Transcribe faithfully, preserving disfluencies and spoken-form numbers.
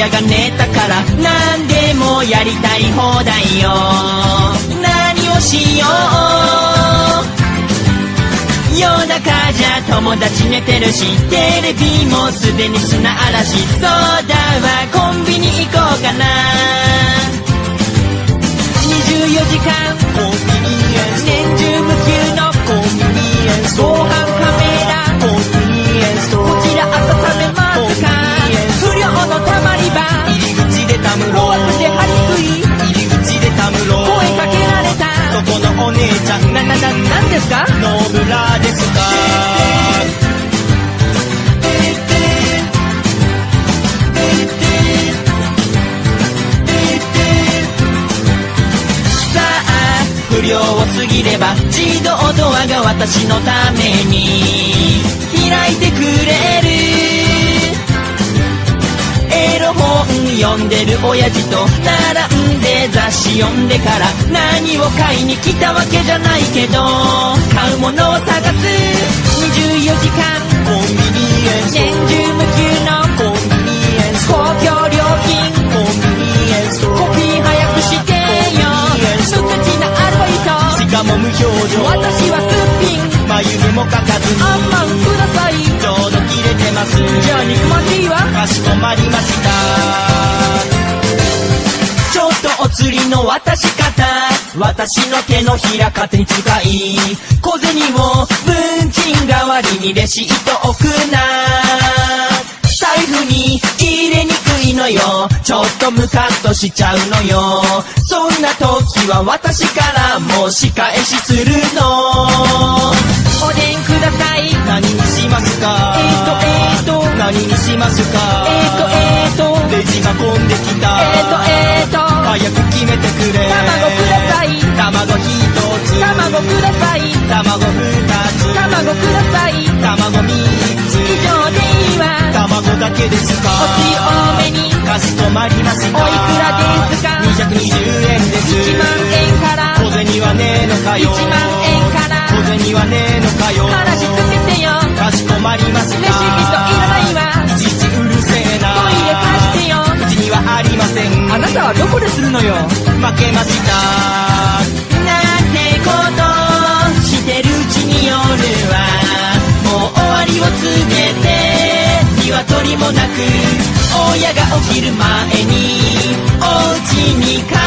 親が寝たから何でもやりたい放題よ。何をしよう、夜中じゃ友達寝てるし、テレビもすでに砂嵐。そうだわ、コンビニ行こうかな。にじゅうよじかんコンビニエンス、年中無休のコンビニエンス、防犯カメラコンビニエンス、こちら温めますか。不良のたまり場、入り口でたむろ、怖くて張りにくい、入り口でたむろ、声かけられた、そこのお姉ちゃん、な、な、な、なんですか、野村ですか。不良を過ぎれば自動ドアが私のために開いてくれる。エロ本読んでる親父と並んで雑誌読んでから何を買いに来たわけじゃないけど、買うものを探す。にじゅうよじかんコンビニエンス、年中無休のコンビニエンス、公共料金コンビニエンス、コピー早くしてよ、無口なアルバイト、しかも無表情、私はすっぴん、眉毛も描かずに、あんまんください、ちょうど切れてます、じゃあ肉まんでいいわ、かしこまりました。ちょっとお釣りの渡し方、私の手のひら勝手に使い、小銭を文鎮代わりにレシート置くな。財布に入れにくいのよ、ちょっとムカッとしちゃうのよ。そんな時は私からも仕返しするの。おでんください、何にしますか。えーとえーと何にしますか。えーとえーとレジが混んできた。えーとえーと早く決めてくれ。卵ください、卵ひとつ、卵ください、卵ふたつ、卵ください、卵みっつ、以上でいいわ、卵だけですか。おつゆ多めに、かしこまりました。おいくらですか。にひゃくにじゅうえんです。いちまんえんから、小銭はねえのかよ。いちまんえんから、小銭はねえのかよ。話つけてよ、かしこまりました。レシートいらないわ、いちいちうるせえな。トイレ貸してよ、うちにはありません。あなたはどこでするのよ。負けました。なんてことしてるうちに夜はもう終わりを告げて、鶏もなく親が起きる前にお家に帰